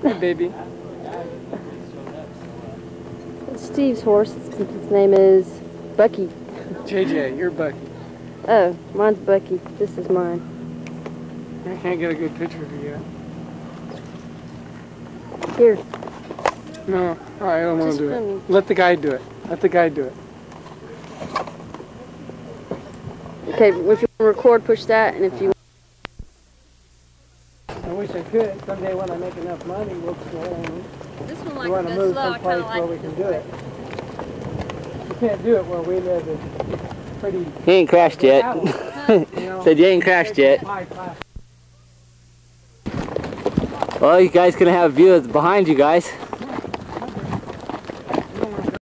Hey, baby. Steve's horse. His name is Bucky. JJ, you're Bucky. Oh, mine's Bucky. This is mine. I can't get a good picture of you yet. Here. No, I don't want to do it. Let the guy do it. Let the guy do it. Okay, if you want to record, push that, and if you... I wish I could. Someday when I make enough money, we'll This one we want to move someplace where we can do it. We can't do it where we live. It's pretty... He ain't crashed yet. Said you ain't crashed yet. Well, you guys gonna have a view of behind you guys.